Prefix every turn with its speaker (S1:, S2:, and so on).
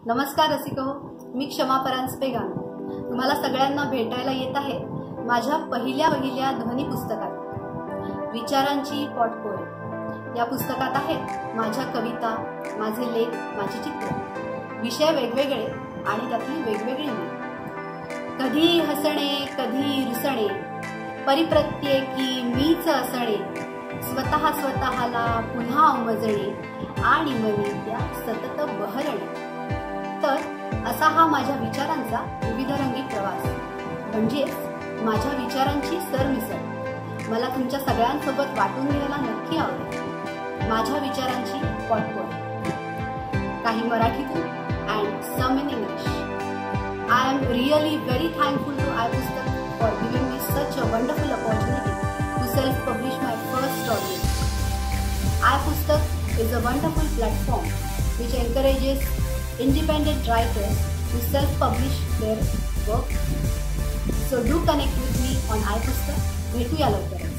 S1: नमस्कार रसिको, मी क्षमा परांजपेगान तुम्हाला सगळ्यांना भेटायला येत आहे माझ्या पहिल्या ध्वनी पुस्तकात विचारांची पोटपोळी। या पुस्तकात आहेत माझ्या कविता, माझे लेख, माझी चित्र, विषय वेगवेगळे आणि त्यातली वेगवेगळी मी। कधी हसणे कधी रुसणे, परिप्रत्येकी मीच असणे, स्वतःला पुन्हा उमजणे आणि मनी त्या सतत बहरणे। तर असा हा माझ्या विचारांचा विविधरंगी प्रवास, म्हणजेच माझ्या विचारांची सरमिसळ मला तुमच्या सगळ्यांसोबत वाटून घ्यायला नक्की आवडेल। माझ्या विचारांची पोटपोळी, काही मराठीतून and some in English. I am really very thankful to iPustak for giving me such a wonderful opportunity to self-publish my first story. iPustak is a wonderful platform which encourages independent writers to self-publish their work. So do connect with me on iPustak. भेटूया लवकर.